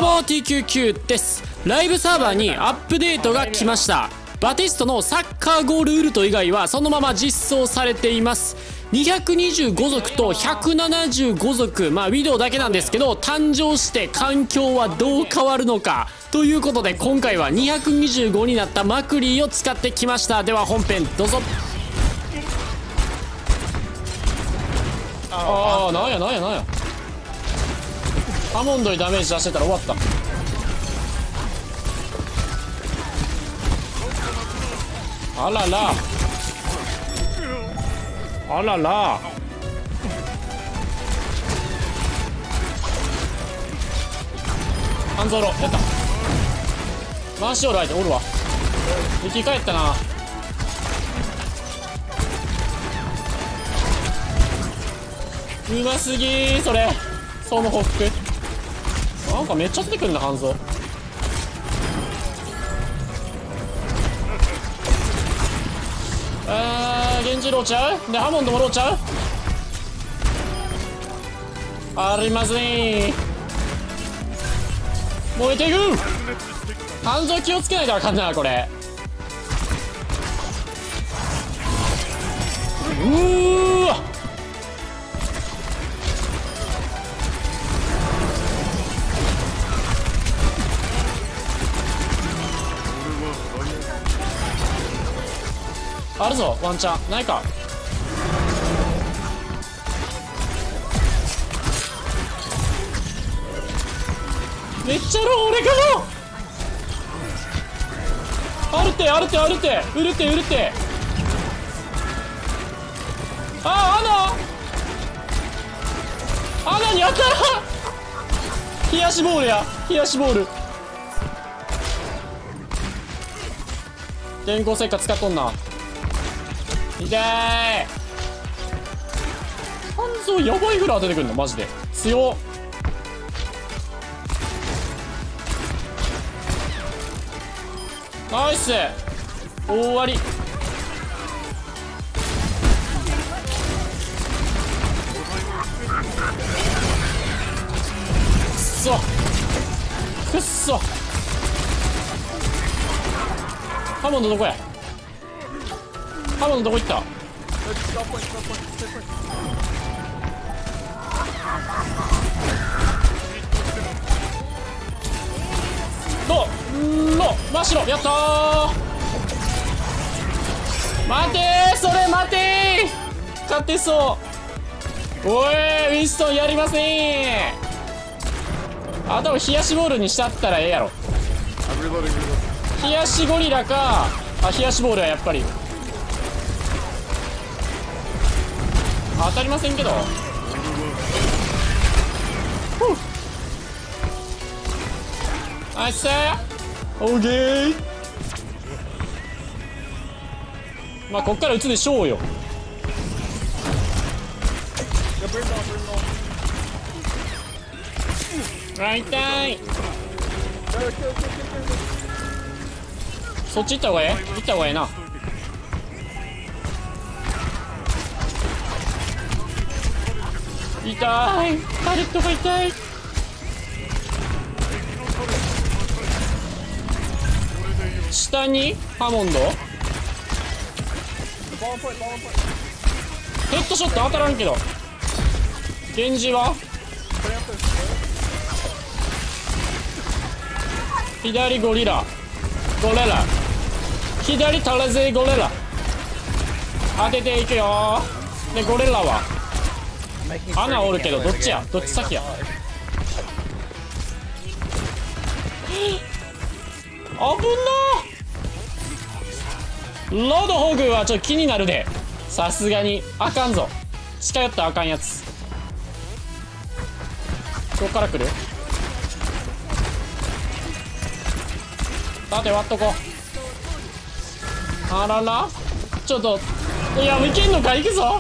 も TQQ です。ライブサーバーにアップデートが来ました。バティストのサッカーゴールウルト以外はそのまま実装されています。225族と175族、ウィドウだけなんですけど、誕生して環境はどう変わるのかということで、今回は225になったマクリーを使ってきました。では本編どうぞ。なんやアモンドにダメージ出してたら終わった。あらら半蔵ロやった。回しおる相手おるわ。生き返ったな。うますぎー。それそのホックなんかめっちゃ出てくるな。半蔵源氏ローちゃうで、ハモンドもローちゃう。ありません。燃えていく。半蔵気をつけないとあかんなこれ。わあるぞワンチャンないか。めっちゃロー俺かも。あるってうるって穴に当たらん。冷やしボール電光石火使っとんな。痛い。半蔵やばいぐらい当ててくるのマジで強っ。ナイス終わり。くっそハモンドどこや。ハモンドどこ行った。真っ白やったー。待てーそれ待てー。勝てそう。おいウィンストンやりません。多分冷やしボールにしちゃったらええやろ。冷やしゴリラか冷やしボールはやっぱり当たりませんけど。ナイスオーケー。こっから打つでしょうよ。痛い。そっち行った方がええな。痛い。パレットが痛い。下にハモンドヘッドショット当たらんけど。源氏は左ゴレラ左タラゼゴレラ当てていくよ。でゴレラは穴おるけどどっち先や。危なー。ロードホグはちょっと気になるで。さすがにあかんぞ。近寄ったらあかんやつ。ここから来る。縦割っとこう。あららちょっといやいけんのか。いくぞ。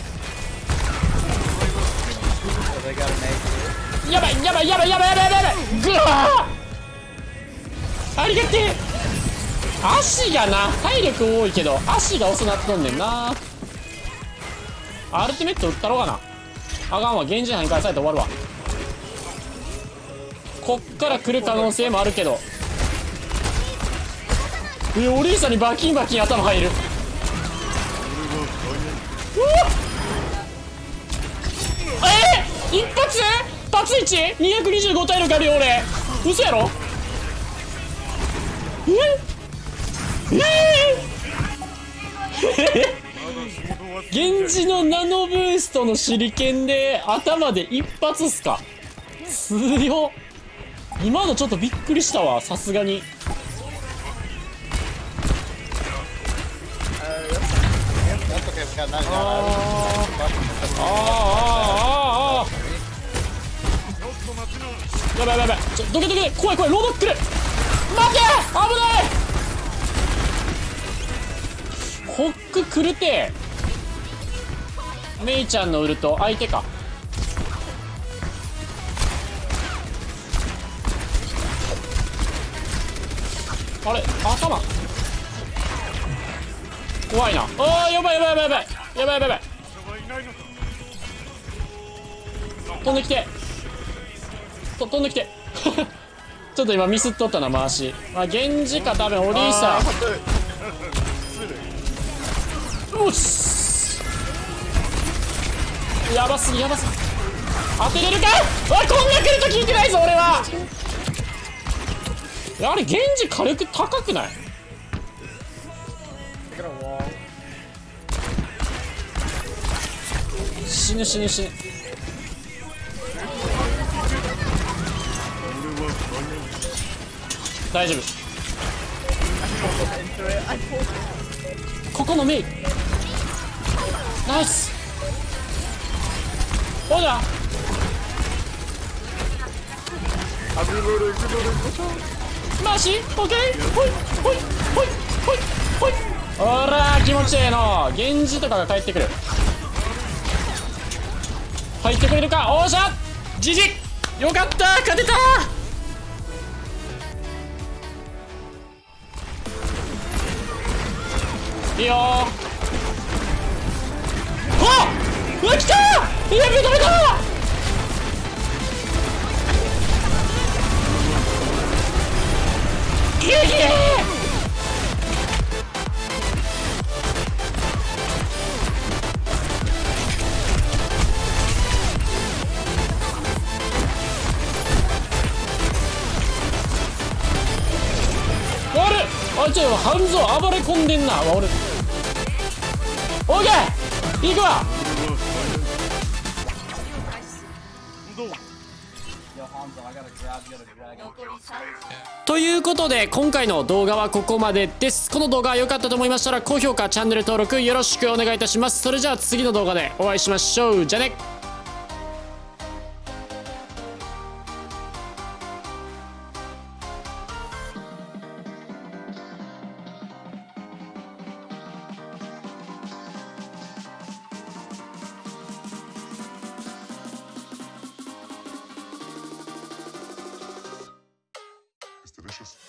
やばいグワーありがてえ。足がな体力多いけど足が遅なっとんねんな。アルティメット打ったろうがな。あかんわ。源氏班に返されて終わるわ。 こっから来る可能性もあるけど、おリーさんにバキンバキン頭入る。うわ一発パツ1225体力あるよ俺。嘘やろ。源氏のナノブーストの手裏剣で頭で一発っすか。強っ。今のちょっとびっくりしたわ、さすがに。やばいやばいやばい、どけどけ、怖い怖い、ロード来る。待て、危ない。ホック来るて。メイちゃんのウルト相手か。あれ頭怖いな。あーやばいやばいやばいやばいやばいやばいやばい。飛んできて飛んできてちょっと今ミスっとったな回し。源氏か多分おリーさん。よし、やばすぎやばすぎ。当てれるか。こんな来ると聞いてないぞ俺は。あれ源氏火力高くない。死ぬ死ぬ死ぬ。大丈夫。ここのメイナイス。ほらマジオッケー。ほいほいほいほいほい。ほら気持ちええの。源氏とかが帰ってくる。入ってくれるか。おーしゃジジよかった、勝てた。いいよー。うわ来たー。いや認めた。ギリギリ。あいつは半蔵暴れ込んでんな。俺オーケー行くわ。ということで今回の動画はここまでです。この動画が良かったと思いましたら高評価チャンネル登録よろしくお願いいたします。それじゃあ次の動画でお会いしましょう。じゃあね。 Delicious.